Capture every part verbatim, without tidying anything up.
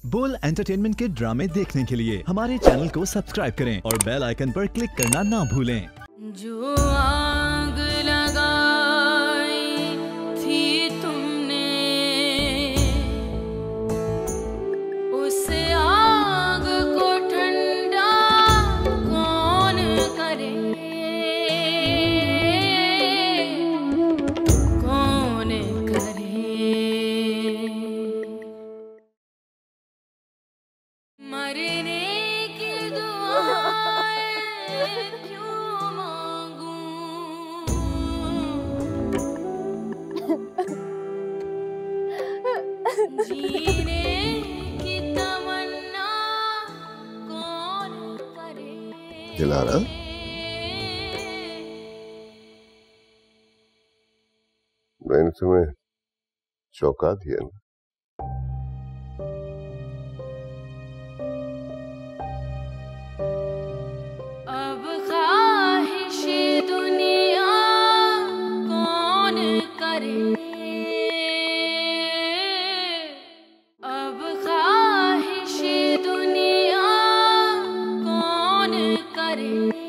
बोल एंटरटेनमेंट के ड्रामे देखने के लिए हमारे चैनल को सब्सक्राइब करें और बेल आइकन पर क्लिक करना ना भूलें। जो आग लगाई थी तुमने, उस आग को ठंडा कौन करे, कौन करे। मरने की दुआएं क्यों मांगूं, जीने की तमन्ना कौन करे। दिलारा, मैंने तुम्हें चौंका दिया ना। अब ख्वाहिशे दुनिया कौन करे, अब ख्वाहिशे दुनिया कौन करे।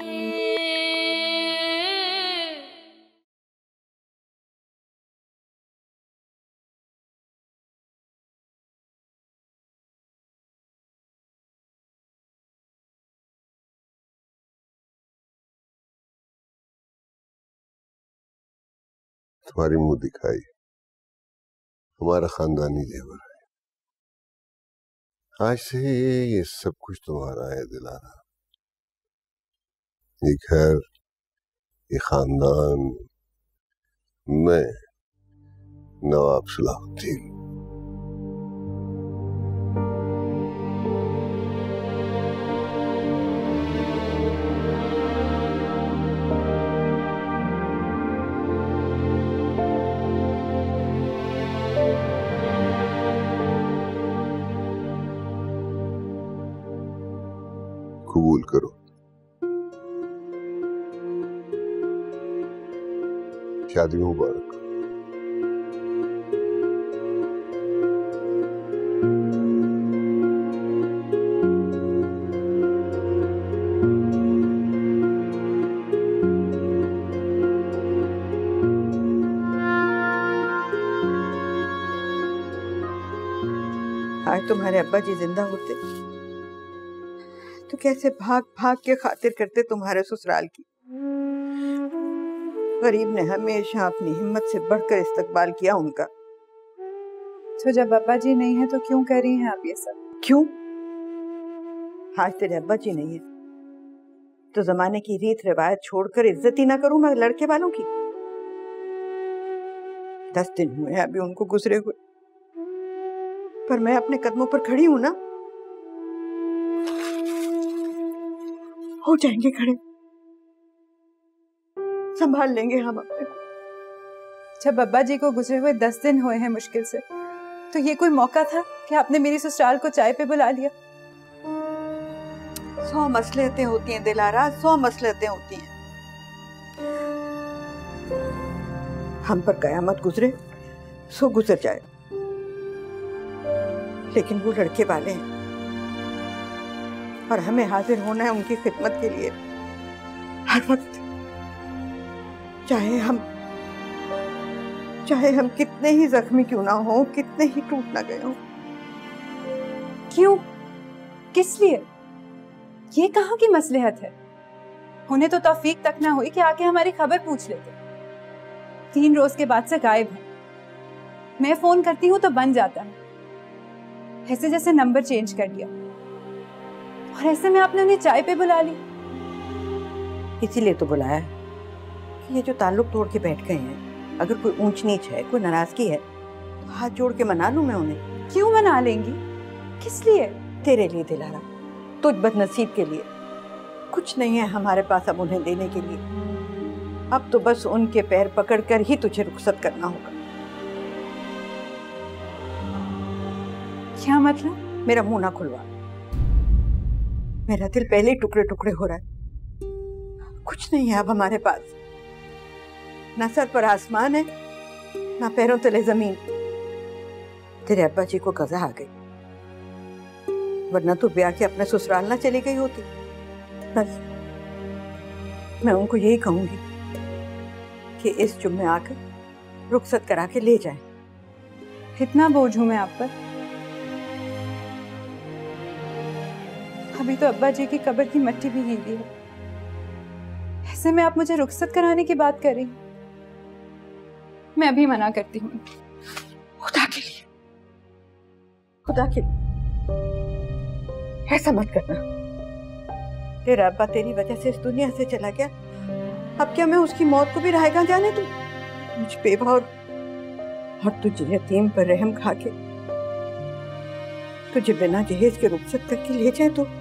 तुम्हारी मुंह दिखाई हमारा खानदानी जेवर है। आज से ये सब कुछ तुम्हारा है दिलारा। ये घर, ये खानदान, मैं नवाब सलाहुद्दीन। कबूल करो। शादी मुबारक। आज तुम्हारे अब्बा जी जिंदा होते तो कैसे भाग भाग के खातिर करते तुम्हारे ससुराल की। गरीब ने हमेशा अपनी हिम्मत से बढ़कर इस्तकबाल किया उनका। तो जब अब्बा जी नहीं है तो क्यों कर रही हैं आप ये सब? क्यों? आज तेरे अब्बा जी नहीं है तो जमाने की रीत रिवायत छोड़कर इज्जत ही ना करूं मैं लड़के वालों की? दस दिन हुए अभी उनको गुजरे हुए, पर मैं अपने कदमों पर खड़ी हूं ना। हो जाएंगे खड़े, संभाल लेंगे हम अपने को। जब अब्बा जी को गुजरे हुए दस दिन हुए हैं मुश्किल से, तो ये कोई मौका था कि आपने मेरी ससुराल को चाय पे बुला लिया? सौ मसलहतें होती हैं दिलारा, सौ मसलहतें होती हैं। हम पर कयामत गुजरे सो गुजर जाए, लेकिन वो लड़के वाले हैं और हमें हाजिर होना है उनकी खिदमत के लिए हर वक्त। चाहे हम चाहे हम कितने ही जख्मी क्यों ना हो, कितने ही टूट ना गए हो। क्यों? किस लिए? ये कहाँ की मसलहत है? उन्हें तो तौफीक तक ना हुई कि आके हमारी खबर पूछ लेते। तीन रोज के बाद से गायब है। मैं फोन करती हूँ तो बन जाता है, ऐसे जैसे नंबर चेंज कर लिया। और ऐसे में आपने उन्हें चाय पे बुला ली। इसीलिए तो बुलाया है कि ये जो ताल्लुक तोड़ के बैठ गए हैं, अगर कोई ऊंच नीच है, कोई नाराजगी है, तो हाथ जोड़ के मना लूं मैं उन्हें। क्यों मना लेंगी? किस लिए? तेरे लिए दिलारा, तुझ बदनसीब के लिए। कुछ नहीं है हमारे पास अब उन्हें देने के लिए। अब तो बस उनके पैर पकड़कर ही तुझे रुखसत करना होगा। क्या मतलब? मेरा मुंह ना खुलवा, मेरा दिल पहले ही टुकड़े टुकड़े हो रहा है। कुछ नहीं है अब हमारे पास, ना सर पर आसमान है ना पैरों तले जमीन। तेरे अब्बा जी को कज़ा आ गई, वरना तो ब्याह के अपने ससुराल ना चली गई होती। बस मैं उनको यही कहूंगी कि इस जुम्मे आकर रुखसत करा के ले जाएं। इतना बोझ हूं मैं आप पर? अभी तो अब्बा जी की कब्र की मिट्टी भी गीली है, ऐसे में आप मुझे रुखसत कराने की बात कर रही? मैं अभी मना करती हूँ। खुदा के लिए, खुदा के लिए ऐसा मत करना। तेरा अब्बा तेरी वजह से इस दुनिया से चला गया, अब क्या मैं उसकी मौत को भी रहेगा जाने दूं? मुझ बेवा और, और तुझे यतीम पर रहम खा के तुझे बिना जहेज के रुखसत करके ले जाए तो?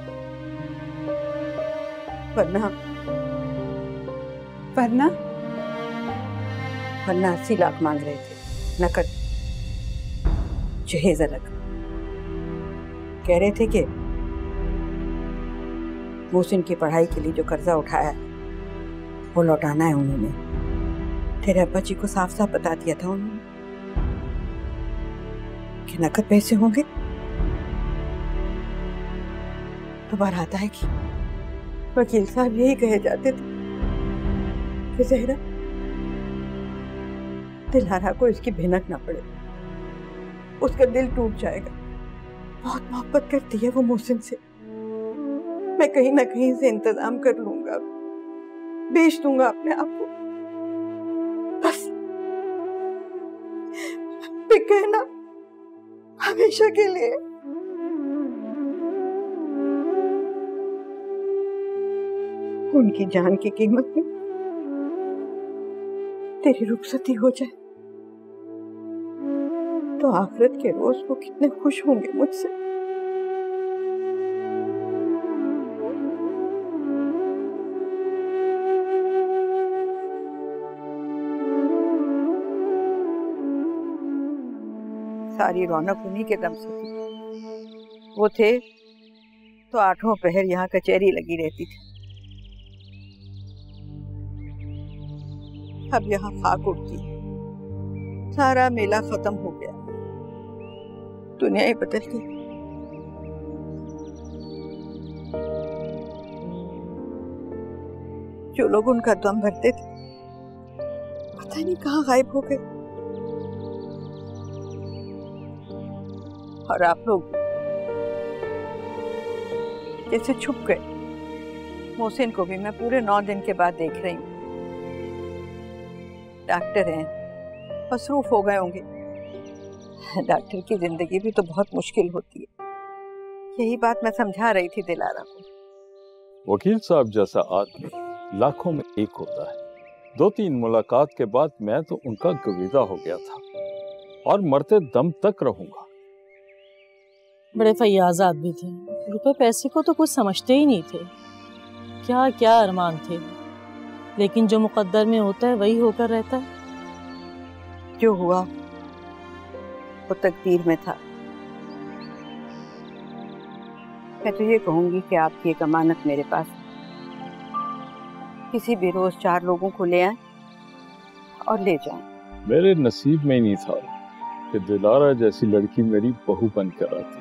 वरना वरना वरना अस्सी लाख मांग रहे थे नकद, जहेज अलग। कह रहे थे कि मोहसिन की पढ़ाई के लिए जो कर्जा उठाया है वो लौटाना है उन्होंने। तेरे अब्बा जी को साफ साफ बता दिया था उन्होंने कि नकद पैसे होंगे तो बारात आएगी। वकील साहब यही कहे जाते थे कि ज़हरा, दिलारा को इसकी भिनक ना पड़े, उसका दिल टूट जाएगा। बहुत मोहब्बत करती है वो मोहसिन से। मैं कहीं ना कहीं से इंतजाम कर लूंगा, बेच दूंगा अपने आप को। बस फिर कहना हमेशा के लिए। उनकी जान की कीमत में तेरी रुखसती हो जाए तो आखिरत के रोज वो कितने खुश होंगे मुझसे। सारी रौनक उन्हीं के दम से थी। वो थे तो आठों पहर यहाँ कचहरी लगी रहती थी। अब यहाँ खाक उड़ती, सारा मेला खत्म हो गया, दुनिया ही बदल गई। जो लोग उनका दम भरते थे पता नहीं कहाँ गायब हो गए। और आप लोग जैसे छुप गए। मोहसिन को भी मैं पूरे नौ दिन के बाद देख रही हूँ। डॉक्टर हैं, मसरूफ हो गए होंगे। डॉक्टर की जिंदगी भी तो बहुत मुश्किल होती है। यही बात मैं समझा रही थी दिलारा को। वकील साहब जैसा आदमी लाखों में एक होता है। दो तीन मुलाकात के बाद मैं तो उनका गवीदा हो गया था और मरते दम तक रहूंगा। बड़े फयाज आदमी थे, रुपए पैसे को तो कुछ समझते ही नहीं थे। क्या क्या अरमान थे, लेकिन जो मुकद्दर में होता है वही होकर रहता है। जो हुआ वो तकदीर में था। मैं तो ये कहूंगी कि आपकी एक अमानत मेरे पास है। किसी भी रोज चार लोगों को ले आए और ले जाएं। मेरे नसीब में ही नहीं था कि दिलारा जैसी लड़की मेरी बहू बनकर आती।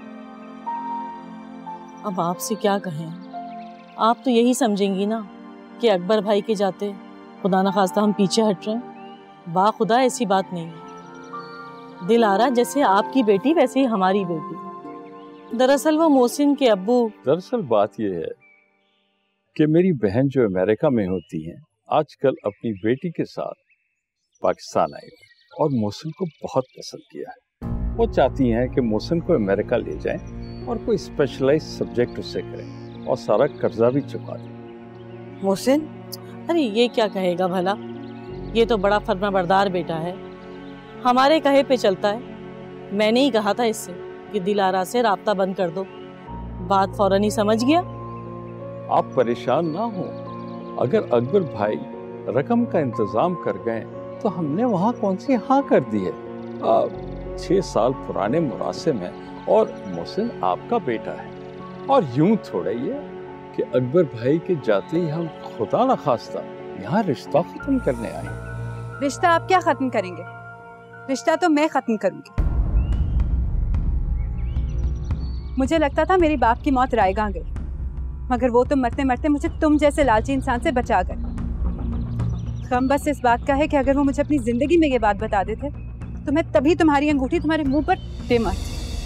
अब आपसे क्या कहें, आप तो यही समझेंगी ना कि अकबर भाई के जाते खुदा न खास्ता हम पीछे हट रहे हैं। वाह खुदा, ऐसी बात नहीं है। दिलारा जैसे आपकी बेटी वैसे ही हमारी बेटी। दरअसल वो मोहसिन के अब्बू। दरअसल बात यह है कि मेरी बहन जो अमेरिका में होती हैं आजकल अपनी बेटी के साथ पाकिस्तान आई और मोहसिन को बहुत पसंद किया है। वो चाहती हैं कि मोहसिन को अमेरिका ले जाएं और कोई स्पेशलाइज्ड सब्जेक्ट उससे करें और सारा कर्जा भी चुका दें। मोहसिन? अरे ये क्या कहेगा भला, ये तो बड़ा फर्माबरदार बेटा है, हमारे कहे पे चलता है। मैंने ही कहा था इससे कि दिलारा से राब्ता बंद कर दो, बात फौरन ही समझ गया। आप परेशान ना हो, अगर अकबर भाई रकम का इंतजाम कर गए तो हमने वहाँ कौन सी हाँ कर दी है। छह साल पुराने मुरासिम है और मोहसिन आपका बेटा है। और यूं थोड़ा ही है कि अकबर भाई के जाते ही हम खुदा न खास्ता यहाँ रिश्ता खत्म करने आए। रिश्ता आप क्या खत्म करेंगे? रिश्ता तो मैं खत्म करूंगी। मुझे लगता था मेरी बाप की मौत रायगा गई, मगर वो तो मरते मरते मुझे तुम जैसे लालची इंसान से बचा गए। कम बस इस बात का है कि अगर वो मुझे अपनी जिंदगी में ये बात बता देते तो मैं तभी तुम्हारी अंगूठी तुम्हारे मुंह पर दे मारती।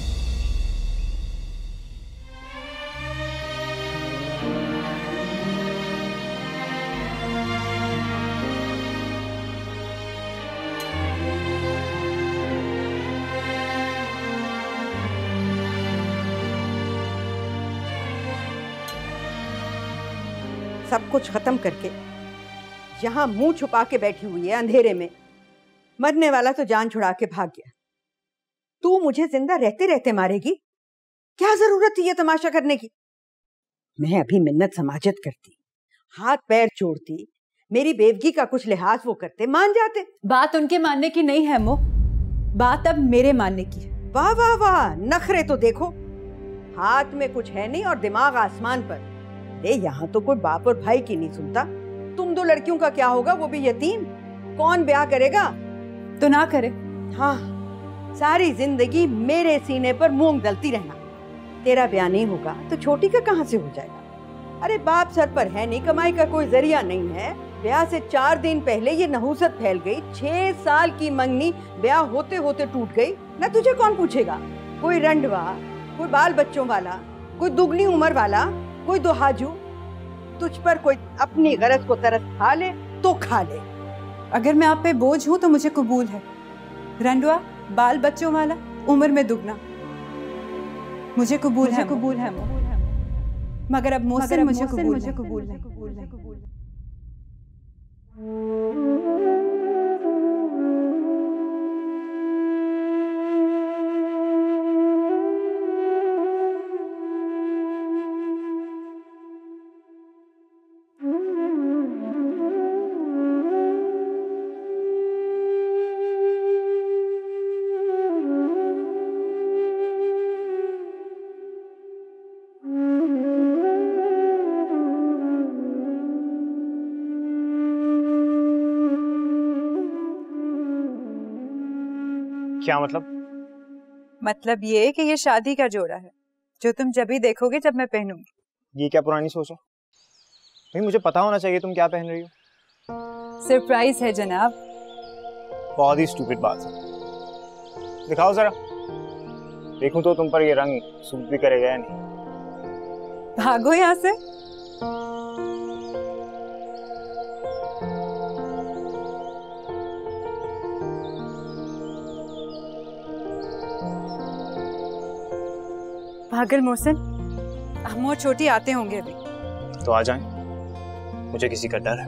सब कुछ खत्म करके यहाँ मुंह छुपा के बैठी हुई है अंधेरे में। मरने वाला तो जान छुड़ा के भाग गया, तू मुझे जिंदा रहते रहते मारेगी? क्या जरूरत थी ये तमाशा करने की? मैं अभी मिन्नत समाजत करती, हाथ पैर जोड़ती, मेरी बेवगी का कुछ लिहाज वो करते, मान जाते। बात उनके मानने की नहीं है मो, बात अब मेरे मानने की है। वाह वाह वाह, नखरे तो देखो। हाथ में कुछ है नहीं और दिमाग आसमान पर। ए, यहाँ तो कोई बाप और भाई की नहीं सुनता। तुम दो लड़कियों का क्या होगा, वो भी यतीम? कौन ब्याह करेगा? तो ना करे। हाँ, सारी जिंदगी मेरे सीने पर मूंग दलती रहना। तेरा ब्याह नहीं होगा तो छोटी का कहाँ से हो जाएगा? अरे बाप सर पर है नहीं, कमाई का कोई जरिया नहीं है। ब्याह से चार दिन पहले ये नहुसत फैल गई। छह साल की मंगनी ब्याह होते होते टूट गई। ना तुझे कौन पूछेगा? कोई रंडवा, कोई बाल बच्चों वाला, कोई दुगनी उम्र वाला, कोई दुहाजू। तुझ पर कोई अपनी गरज को तरस खा ले तो खा ले। अगर मैं आप पे बोझ हूं तो मुझे कबूल है। रंडवा, बाल बच्चों वाला, उम्र में दुगना, मुझे कबूल है, कबूल है। मगर अब मोहसिन मुझे कबूल मुझे कबूल नहीं। क्या मतलब? मतलब ये कि ये शादी का जोड़ा है जो तुम जब भी देखोगे जब मैं पहनूंगी। ये क्या पुरानी सोच है? भाई मुझे पता होना चाहिए तुम क्या पहन रही हो। सरप्राइज है जनाब। बहुत ही स्टूपिड बात है। दिखाओ जरा, देखूं तो तुम पर ये रंग सूट भी करेगा या नहीं। भागो यहाँ से। पागल मोहसिन, हम और छोटी आते होंगे अभी। तो आ जाएं। मुझे किसी का डर है।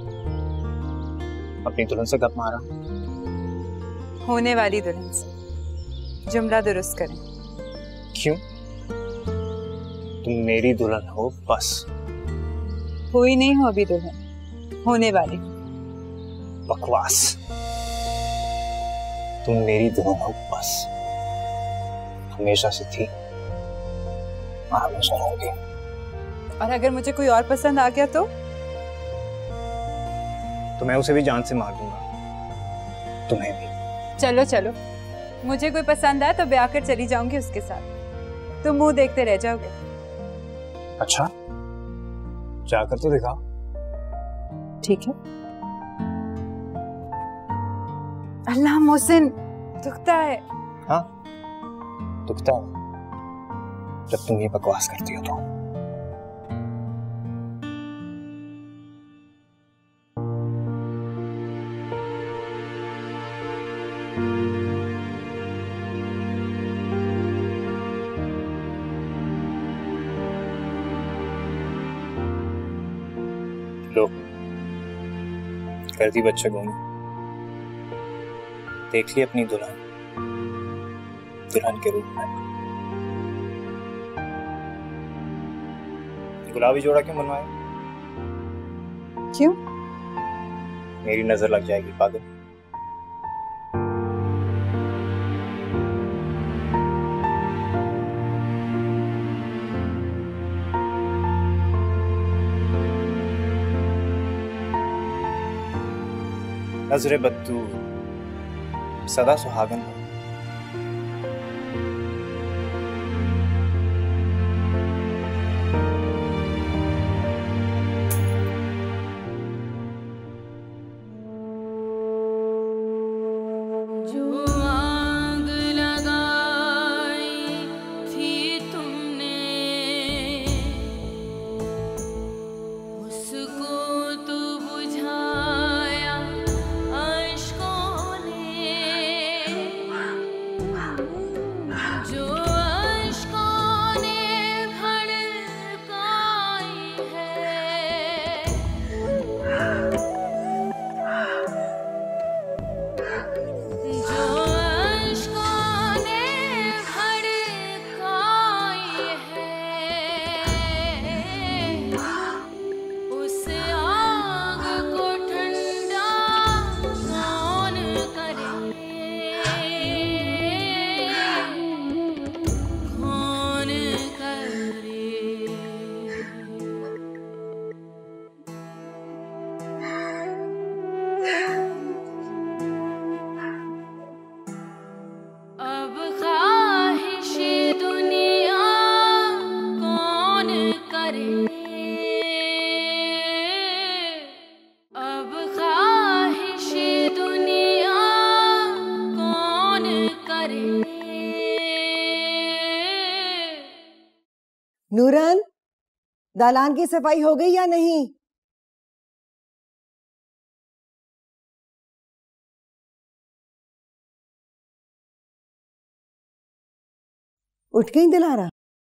अपनी दुल्हन से गप मारा। होने वाली दुल्हन से। जुमला दुरुस्त करें। क्यों? तुम मेरी दुल्हन हो बस। कोई नहीं हो अभी दुल्हन, होने वाली। बकवास। तुम मेरी दुल्हन हो बस। हमेशा से थी, हमेशा रहोगे। और अगर मुझे कोई और पसंद आ गया तो तो मैं उसे भी जान से मार दूंगा, तुम्हें भी। चलो चलो, मुझे कोई पसंद आए तो ब्याह कर चली जाऊंगी उसके साथ। तुम मुंह देखते रह जाओगे। अच्छा, जाकर तो दिखाओ। ठीक है। अल्लाह मोहसिन, दुखता है। हाँ, दुखता है जब तुम ये बकवास करती हो तो। लो, कर दी बच्चे गोनी। देख ली अपनी दुल्हन, दुल्हन के रूप में। गुलाबी जोड़ा क्यों बनवाया? क्यों? मेरी नजर लग जाएगी पागल। नजरे बद्दू सदा सुहागन हो। करे अब ख्वाहिशे दुनिया कौन करे। नूरन, दालान की सफाई हो गई या नहीं? उठ गई दिलारा?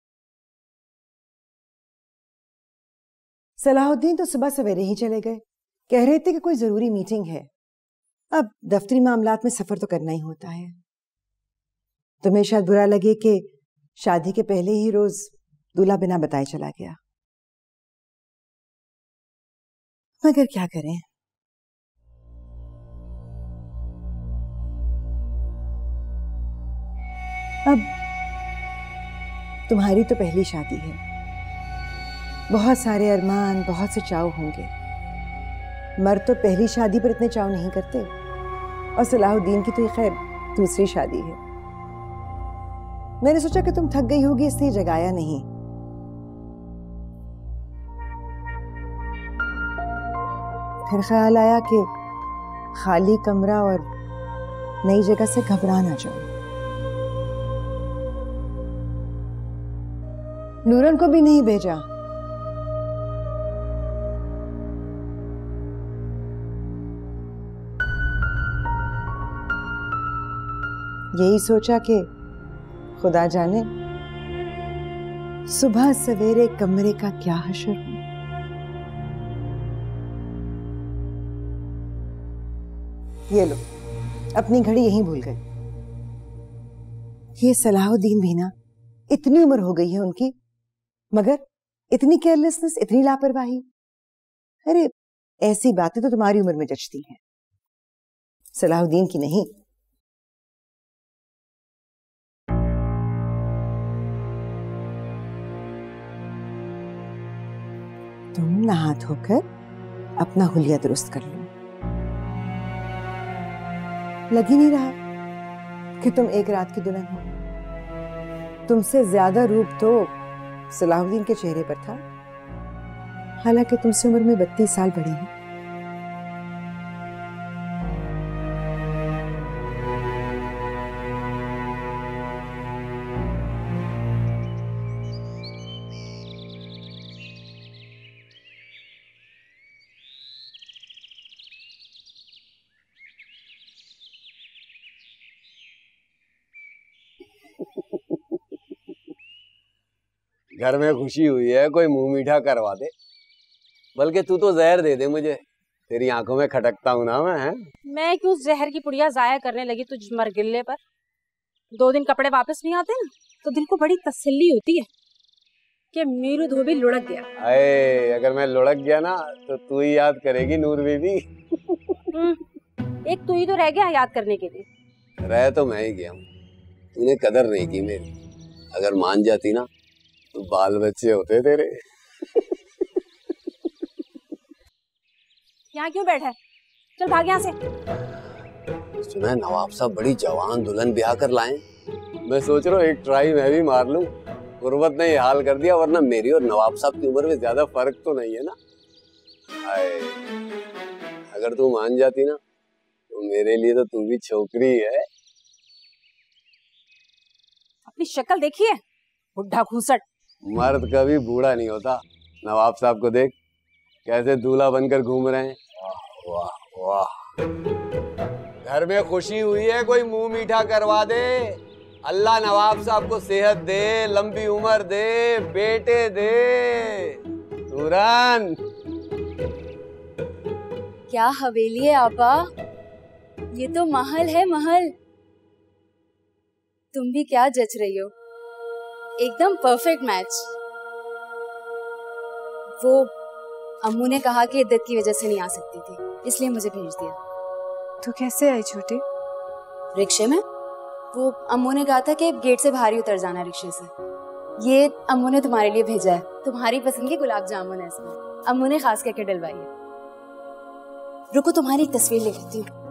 सलाहुद्दीन तो सुबह सवेरे ही चले गए, कह रहे थे कि कोई जरूरी मीटिंग है। अब दफ्तरी मामलात में सफर तो करना ही होता है। तुम्हें शायद बुरा लगे कि शादी के पहले ही रोज दूल्हा बिना बताए चला गया, मगर क्या करें। अब तुम्हारी तो पहली शादी है, बहुत सारे अरमान, बहुत से चाव होंगे। मर्द तो पहली शादी पर इतने चाव नहीं करते, और सलाहुद्दीन की तो खैर दूसरी शादी है। मैंने सोचा कि तुम थक गई होगी इसलिए जगाया नहीं। फिर ख्याल आया कि खाली कमरा और नई जगह से घबरा ना जाऊं। नूरन को भी नहीं भेजा। यही सोचा कि खुदा जाने सुबह सवेरे कमरे का क्या हशर हो। ये लो, अपनी घड़ी यहीं भूल गए। ये सलाहुद्दीन भी ना, इतनी उम्र हो गई है उनकी, मगर इतनी केयरलेसनेस, इतनी लापरवाही। अरे ऐसी बातें तो तुम्हारी उम्र में जचती हैं, सलाहुद्दीन की नहीं। तुम नहा धोकर अपना हुलिया दुरुस्त कर लो। लग ही नहीं रहा कि तुम एक रात की दुल्हन हो। तुमसे ज्यादा रूप तो सलाहुद्दीन के चेहरे पर था, हालांकि तुमसे उम्र में बत्तीस साल बड़ी है। घर में खुशी हुई है, कोई मुंह मीठा करवा दे। बल्कि तू तो जहर दे दे मुझे, तेरी आंखों में खटकता हूं ना मैं। है मैं क्यों जहर की पुड़िया जाया करने लगी तुझ मरगिल्ले पर। दो दिन कपड़े वापस नहीं आते ना तो दिल को बड़ी तसल्ली होती है कि मेरू धोबी लुढ़क गया। अरे अगर मैं लुढ़क गया ना तो तू ही याद करेगी नूर बीबी। एक तू ही तो रह गया याद करने के लिए। रह तो मैं ही गया हूँ, तूने कदर नहीं की मेरी। अगर मान जाती ना तो बाल बच्चे होते तेरे। यहाँ क्यों बैठा है? चल भाग यहाँ से। सुना है नवाब साहब बड़ी जवान दुल्हन ब्याह कर लाए। मैं सोच रहा हूँ एक ट्राई मैं भी मार लूं। गुर्बत ने ये हाल कर दिया, वरना मेरी और नवाब साहब की उम्र में ज्यादा फर्क तो नहीं है ना। हाय, अगर तू मान जाती ना तो मेरे लिए तो तू भी छोकरी है। अपनी शक्ल देखिए, बुढ़ा घूसट। मर्द कभी बूढ़ा नहीं होता। नवाब साहब को देख कैसे दूल्हा बनकर घूम रहे हैं। वाह वाह, घर में खुशी हुई है, कोई मुंह मीठा करवा दे। अल्लाह नवाब साहब को सेहत दे, लंबी उम्र दे, बेटे दे। तुरन क्या हवेली है आपा, ये तो महल है महल। तुम भी क्या जच रही हो, एकदम परफेक्ट मैच। वो अम्मू ने कहा कि इद्दत की वजह से नहीं आ सकती थी, इसलिए मुझे भेज दिया। तो कैसे आई छोटी? रिक्शे में। वो अम्मू ने कहा था कि गेट से बाहर ही उतर जाना रिक्शे से। ये अम्मू ने तुम्हारे लिए भेजा है, तुम्हारी पसंद की गुलाब जामुन है इसमें, अम्मू ने खास करके डलवाई है। रुको तुम्हारी तस्वीर ले लेती हूँ।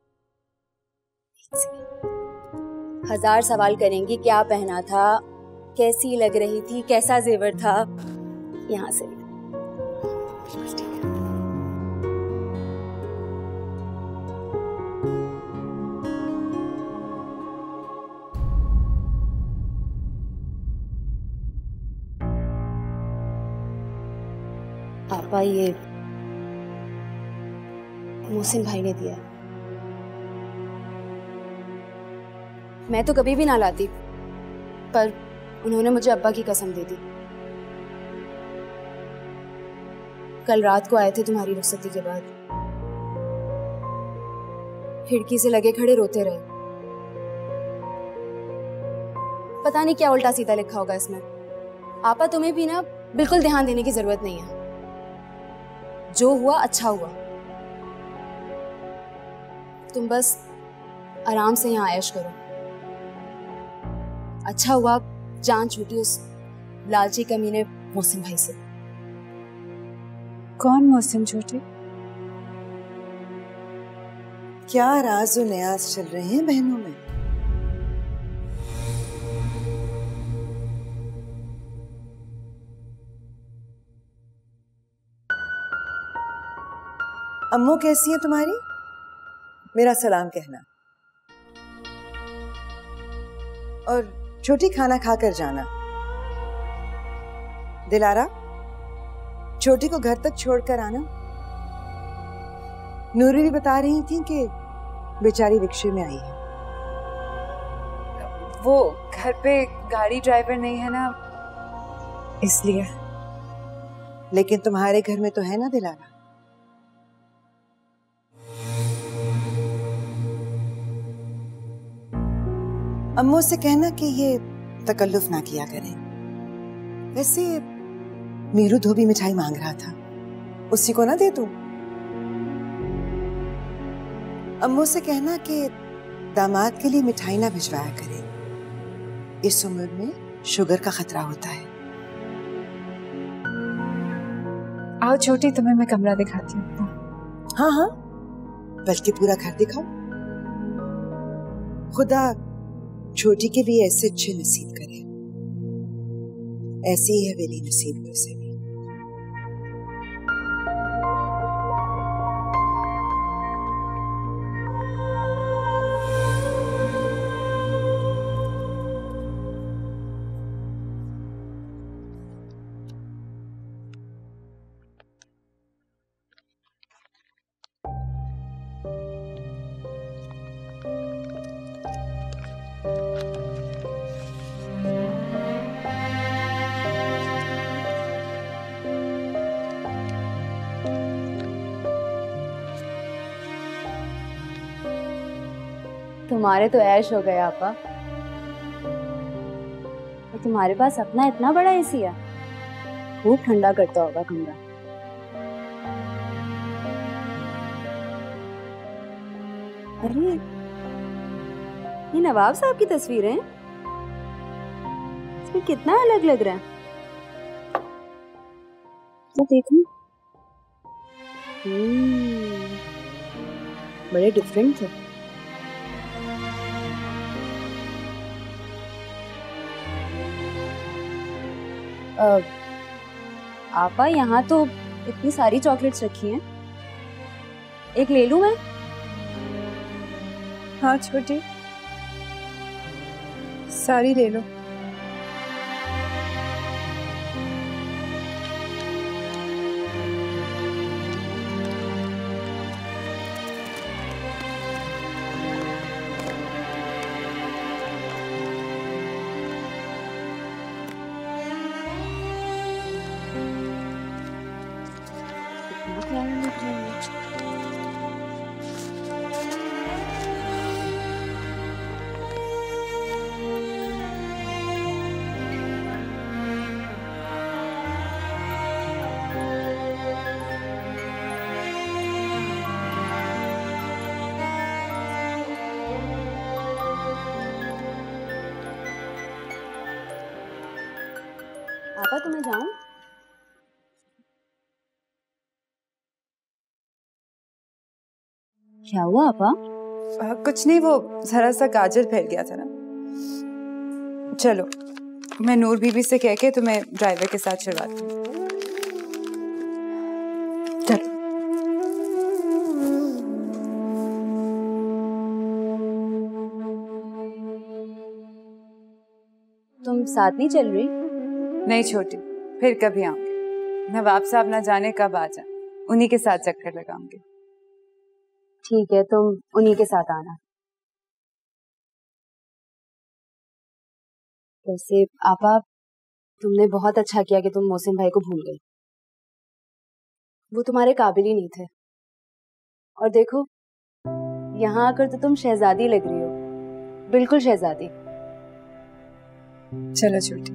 हजार सवाल करेंगी क्या पहना था, कैसी लग रही थी, कैसा जेवर था, यहाँ से पापा ये मोहसिन भाई ने दिया। मैं तो कभी भी ना लाती, पर उन्होंने मुझे अब्बा की कसम दे दी। कल रात को आए थे तुम्हारी रुखसती के बाद, खिड़की से लगे खड़े रोते रहे। पता नहीं क्या उल्टा सीधा लिखा होगा इसमें। आपा तुम्हें भी ना बिल्कुल ध्यान देने की जरूरत नहीं है। जो हुआ अच्छा हुआ, तुम बस आराम से यहाँ ऐश करो। अच्छा हुआ जान छूटी उस लालची कमीने मोहसिन भाई से। कौन मोहसिन छोटे? क्या राज और न्याज चल रहे हैं बहनों में? अम्मू कैसी है तुम्हारी? मेरा सलाम कहना। और छोटी खाना खाकर जाना। दिलारा, छोटी को घर तक छोड़कर आना। नूरी भी बता रही थी कि बेचारी रिक्शे में आई है। वो घर पे गाड़ी ड्राइवर नहीं है ना, इसलिए। लेकिन तुम्हारे घर में तो है ना दिलारा। अम्मू से कहना कि ये तकल्लुफ ना किया करें। वैसे मीरू धोबी मिठाई मांग रहा था, उसी को ना दे दूं। अम्मू से कहना कि दामाद के लिए मिठाई ना भिजवाया करें। इस उम्र में शुगर का खतरा होता है। आओ छोटी, तुम्हें मैं कमरा दिखाती हूँ। हाँ हाँ, बल्कि पूरा घर दिखाओ। खुदा छोटी के लिए ऐसे अच्छे नसीब करे। ऐसी ही हवेली नसीब हो उसे भी। तुम्हारे तो ऐश हो गए आपा। तो तुम्हारे पास अपना इतना बड़ा एसी है, खूब ठंडा करता होगा कमरा। अरे ये नवाब साहब की तस्वीरें हैं, इसमें कितना अलग लग रहा है। तो देखो, हम्म, बड़े डिफरेंट थे। Uh, आपा यहाँ तो इतनी सारी चॉकलेट्स रखी हैं, एक ले लूं मैं? हाँ छोटी, सारी ले लो। पापा तो मैं जाऊं? क्या हुआ पापा? आ, कुछ नहीं, वो जरा सा गाजर फैल गया था ना। चलो मैं नूर बीबी से कह के तुम्हें ड्राइवर के साथ चढ़वाती हूँ। चल। तुम साथ नहीं चल रही? नहीं छोटी, फिर कभी आऊंगी। नवाब साहब ना जाने कब आ जाए, उन्हीं के साथ चक्कर लगाऊंगी। ठीक है, तुम उन्हीं के साथ आना। वैसे आपा, तुमने बहुत अच्छा किया कि तुम मोहसिन भाई को भूल गई। वो तुम्हारे काबिल ही नहीं थे। और देखो, यहाँ आकर तो तुम शहजादी लग रही हो, बिल्कुल शहजादी। चलो छोटी,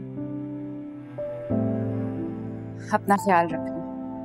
अपना ख्याल रखना।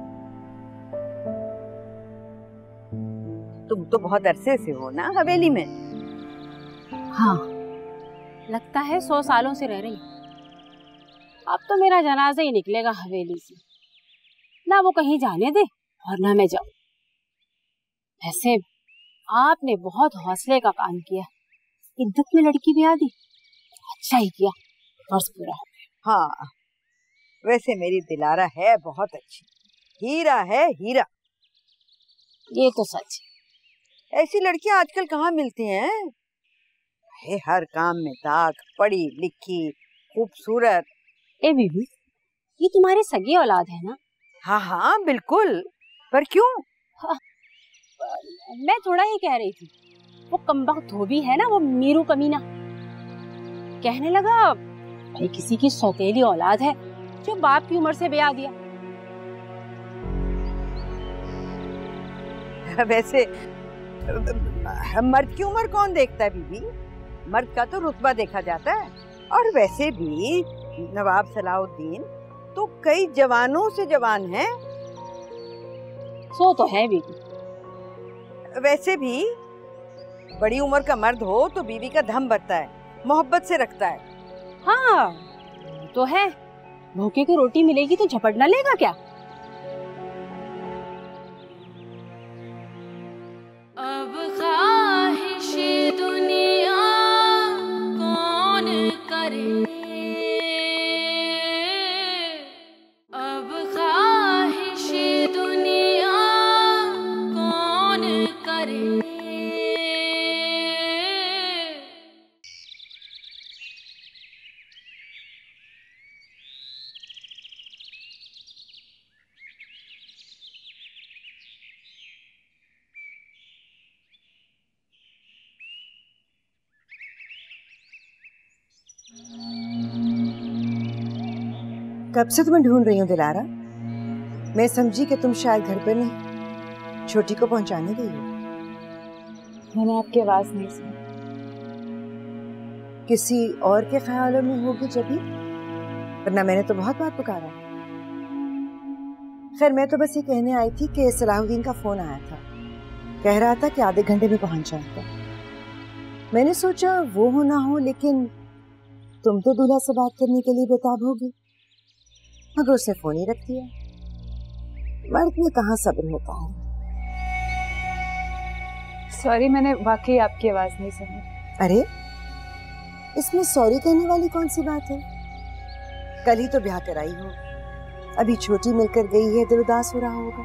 तुम तो बहुत अरसे से हो ना हवेली में। हाँ, लगता है सौ सालों से रह रही। अब तो मेरा जनाजा ही निकलेगा हवेली से। ना वो कहीं जाने दे और ना मैं जाऊं। ऐसे आपने बहुत हौसले का काम किया, इद्दत में लड़की भी आ दी। अच्छा ही किया, फर्ज पूरा हो गया। हाँ, वैसे मेरी दिलारा है बहुत अच्छी, हीरा है हीरा। ये तो सच है। ऐसी लड़कियां आजकल कहाँ मिलती हैं? है हर काम में दाग, पढ़ी लिखी, खूबसूरत। ए बीबी, ये तुम्हारी सगी औलाद है ना? हाँ हाँ बिल्कुल, पर क्यों? हाँ, मैं थोड़ा ही कह रही थी। वो कमबख्त धोबी है ना, वो मीरू कमीना, कहने लगा भाई किसी की सौतेली औलाद है जो बाप की उम्र से ब्याह दिया। वैसे मर्द की उम्र कौन देखता है बीबी? मर्द का तो रुतबा देखा जाता है। और वैसे भी नवाब सलाहुद्दीन तो कई जवानों से जवान हैं। सो तो है बीबी। वैसे भी बड़ी उम्र का मर्द हो तो बीवी का धम बढ़ता है, मोहब्बत से रखता है। हाँ तो है, भूखे को रोटी मिलेगी तो झपट ना लेगा क्या? अब ख्वाहिशे दुनिया कौन करे, अब ख्वाहिशे दुनिया कौन करे। कब से तुम्हें ढूंढ रही हूँ दिलारा। मैं समझी कि तुम शायद घर पर नहीं, छोटी को पहुंचाने गई हो। मैंने आपकी आवाज नहीं सुनी। किसी और के ख्यालों में होगी जब ही, वरना मैंने तो बहुत बार पुकारा। खैर, मैं तो बस ये कहने आई थी कि सलाहुद्दीन का फोन आया था, कह रहा था कि आधे घंटे में पहुंच जाएगा। मैंने सोचा वो हो ना हो, लेकिन तुम तो दूल्हा से बात करने के लिए बेताब होगी, मगर उसने फोन ही रख दिया। मर्द में कहाँ सब्र होता है। सॉरी, मैंने वाकई आपकी आवाज नहीं सुनी। अरे, इसमें सॉरी कहने वाली कौन सी बात है? कल ही तो ब्याह कराई हो, अभी छोटी मिलकर गई है, दिल उदास हो रहा होगा,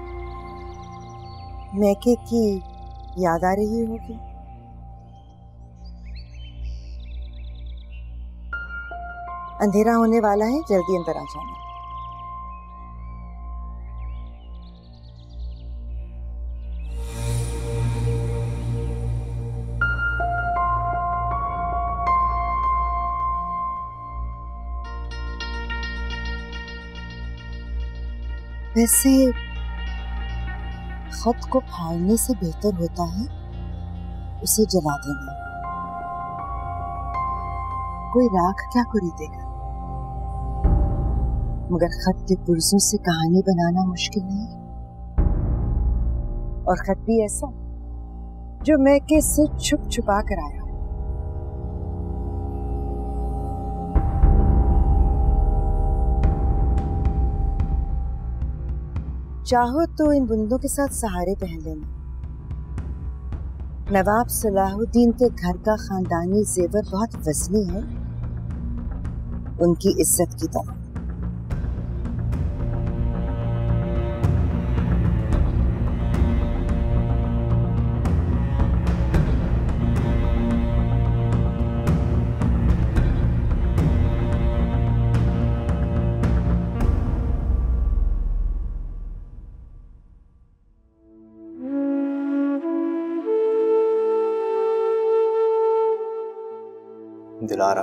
मैके की याद आ रही होगी। अंधेरा होने वाला है, जल्दी अंदर आ जाना। वैसे खत को फाड़ने से बेहतर होता है उसे जला देना। कोई राख क्या खरीदेगा, मगर खत के पुर्जों से कहानी बनाना मुश्किल नहीं। और खत भी ऐसा जो मैके से छुप छुपा कर आया। चाहो तो इन बूंदों के साथ सहारे पहन लेना। नवाब सलाहुद्दीन के घर का खानदानी जेवर बहुत वजनी है, उनकी इज्जत की तरह। दिलारा,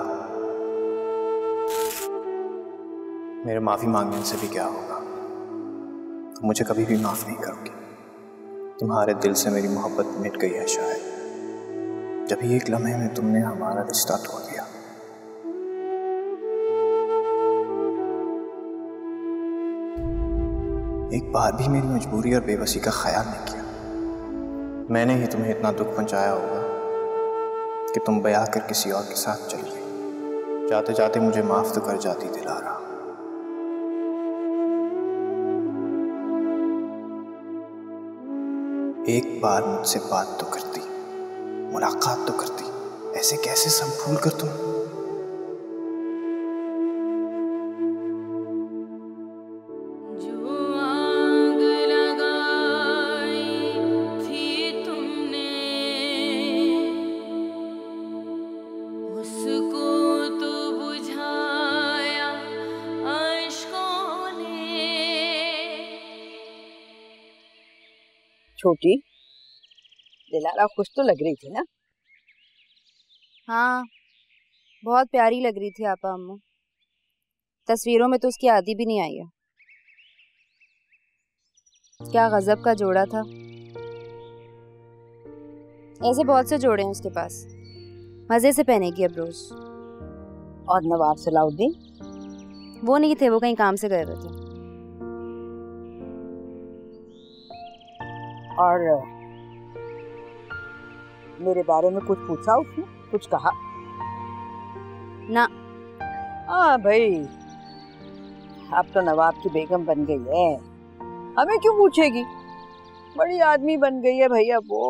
मेरे माफी मांगने से भी क्या होगा? तुम मुझे कभी भी माफ नहीं करोगी। तुम्हारे दिल से मेरी मोहब्बत मिट गई है शायद, जब एक लम्हे में तुमने हमारा रिश्ता तोड़ दिया। एक बार भी मेरी मजबूरी और बेबसी का ख्याल नहीं किया। मैंने ही तुम्हें इतना दुख पहुंचाया होगा कि तुम बया कर किसी और के साथ चली गई। जाते जाते मुझे माफ तो कर जाती दिलारा। एक बार मुझसे बात तो करती, मुलाकात तो करती। ऐसे कैसे सब भूल कर तुम? छोटी, दिलारा खुश तो लग रही थी ना? हाँ, बहुत प्यारी लग रही थी आपा अम्मू। तस्वीरों में तो उसकी आदि भी नहीं आई है। क्या गजब का जोड़ा था। ऐसे बहुत से जोड़े हैं उसके पास, मजे से पहनेगी अब रोज। और नवाब सलाउद्दीन? वो नहीं थे, वो कहीं काम से गए हुए थे। और मेरे बारे में कुछ पूछा उसने? कुछ कहा? ना। हाँ भाई, अब तो नवाब की बेगम बन गई है, हमें क्यों पूछेगी? बड़ी आदमी बन गई है भैया वो।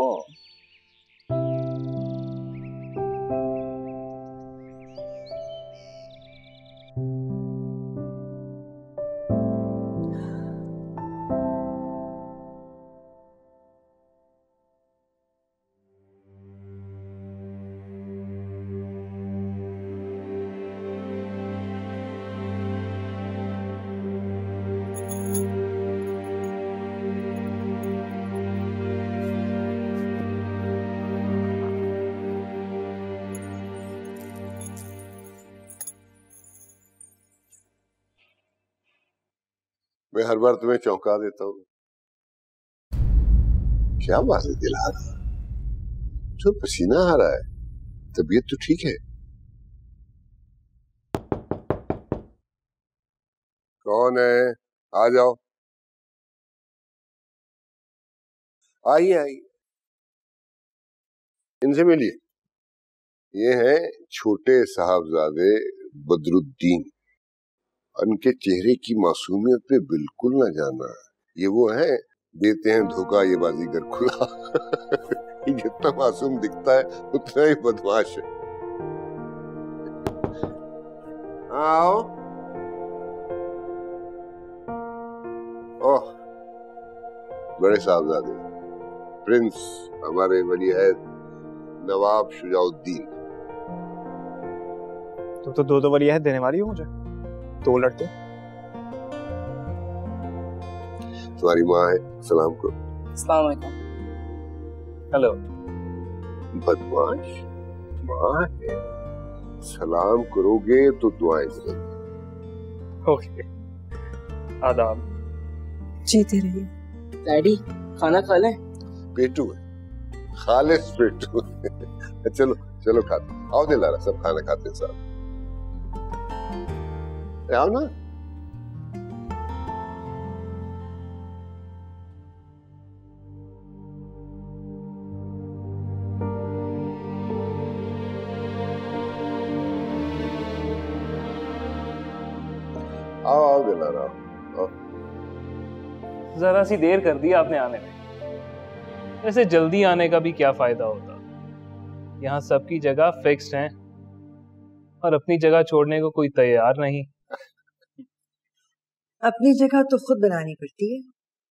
मैं हर बार तुम्हें चौंका देता हूँ। क्या बात है दिलारा, जो पसीना आ रहा है, तबीयत तो ठीक है? कौन है? आ जाओ। आइए आइए, इनसे मिलिए। ये हैं छोटे साहबजादे बदरुद्दीन। उनके चेहरे की मासूमियत पे बिल्कुल ना जाना। ये वो हैं, देते हैं धोखा ये बाजीगर खुला। जितना मासूम दिखता है उतना ही बदमाश है। आओ। ओह, बड़े साहबजादे, प्रिंस, हमारे वली अहद नवाब शुजाउद्दीन। तुम तो दो दो वली अहद देने वाली हो मुझे। दो लड़के। तुम्हारी माँ है, सलाम करो। अस्सलाम वालेकुम। हेलो। बदमाश माँ है, सलाम करोगे तो दुआएं मिलेंगी। ओके, आदाब। जीते रहिए। डैडी, खाना खा लें? पेटू है, खालिस पेटू। चलो चलो खाते। आओ दिलारा, सब खाना खाते हैं साथ। आओ ना। आओ आओ दिलारा, आओ। जरा सी देर कर दी आपने आने में। वैसे जल्दी आने का भी क्या फायदा होता, यहाँ सबकी जगह फिक्स्ड है। और अपनी जगह छोड़ने को कोई तैयार नहीं। अपनी जगह तो खुद बनानी पड़ती है।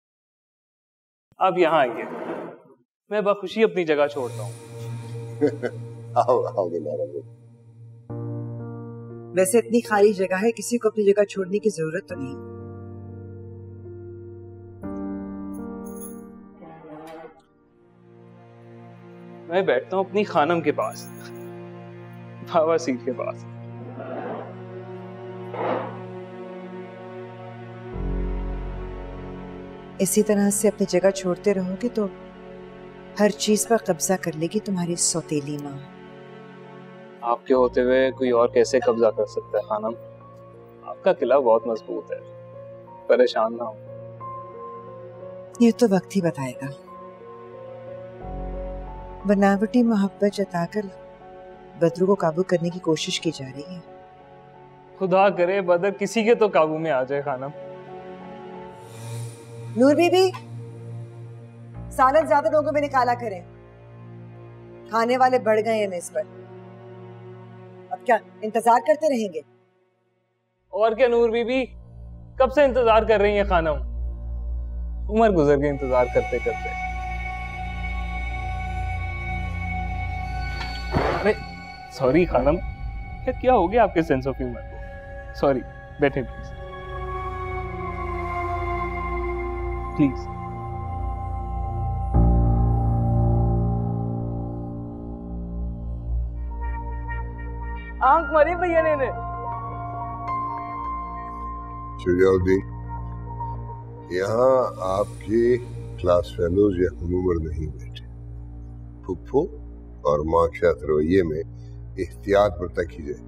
आप यहाँ आइए, मैं बखुशी अपनी जगह छोड़ता हूँ। आओ आओ दिलारा। वैसे इतनी खाली जगह है, किसी को अपनी जगह छोड़ने की जरूरत तो नहीं। मैं बैठता हूँ अपनी खानम के पास, बाबा सीट के पास। इसी तरह से अपनी जगह छोड़ते रहोगे तो हर चीज पर कब्जा कर लेगी तुम्हारी सौतेली माँ। आपके होते हुए कोई और कैसे कब्जा कर सकता है खानम? आपका किला बहुत मजबूत है, परेशान ना हो। ये तो वक्त ही बताएगा। बनावटी मोहब्बत जताकर बदरू को काबू करने की कोशिश की जा रही है। खुदा करे बदर किसी के तो काबू में आ जाए खानम। नूर बीबी, सालन ज्यादा लोगों में निकाला करें, खाने वाले बढ़ गए हैं मेज पर। अब क्या इंतजार करते रहेंगे? और क्या नूर बीबी, कब से इंतजार कर रही हैं खानम? उम्र गुजर गई इंतजार करते करते। अरे सॉरी खानम, क्या क्या हो गया आपके सेंस ऑफ ह्यूमर को? सॉरी, बैठे प्लीज प्लीज। आंख मारी भैया ने। शुजाउद्दीन, यहाँ आपके क्लास फेलोज या हमूमर नहीं बैठे। फुफ्फो और माँ के साथ रवैये में एहतियात बरता कीजिए।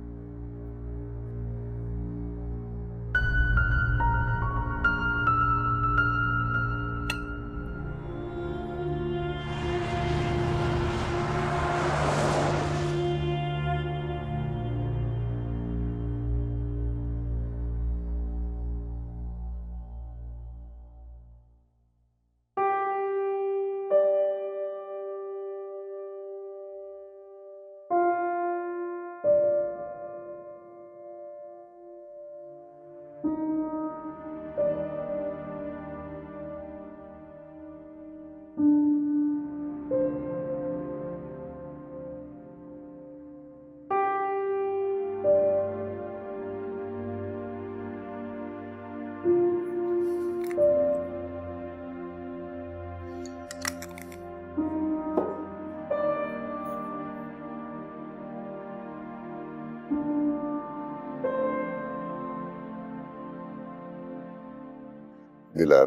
दिलारा,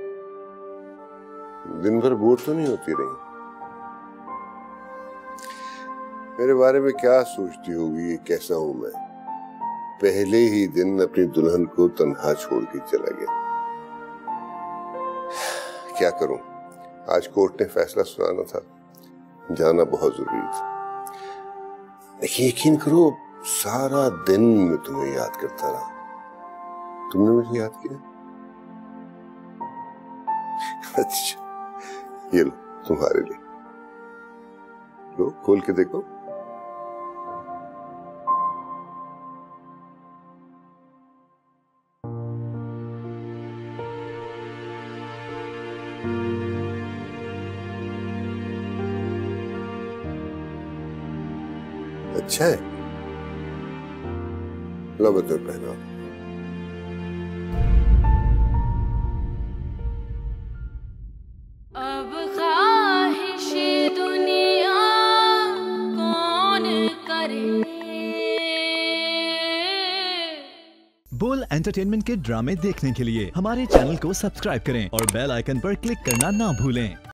दिन भर बोर तो नहीं होती रही? मेरे बारे में क्या सोचती होगी, कैसा हूं मैं? पहले ही दिन अपनी दुल्हन को तन्हा छोड़ के चला गया। क्या करूं, आज कोर्ट ने फैसला सुनाना था, जाना बहुत जरूरी था। देखिए यकीन करो, सारा दिन मैं तुम्हें याद करता रहा। तुमने मुझे याद किया? अच्छा, ये लो तुम्हारे लिए, लो खोल के देखो। अच्छा है, लो मैं तुम्हें पहना। अब ख्वाहिशे दुनिया कौन करे। बोल एंटरटेनमेंट के ड्रामे देखने के लिए हमारे चैनल को सब्सक्राइब करें और बेल आइकन पर क्लिक करना ना भूलें।